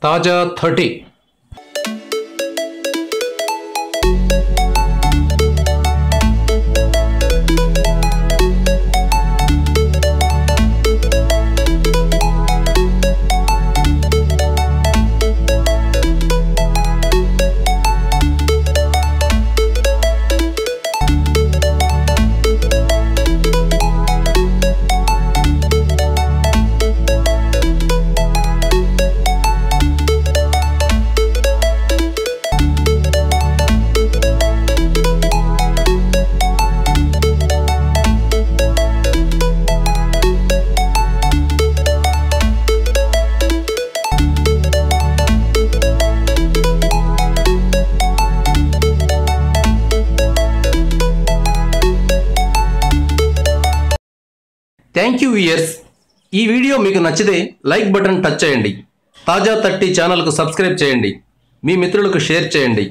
Taja30. Thank you viewers. ఈ video మీకు నచ్చితే లైక్ బటన్ టచ్ చేయండి. తాజా 30 ఛానల్కు సబ్స్క్రైబ్ చేయండి. మీ మిత్రులకు షేర్ చేయండి.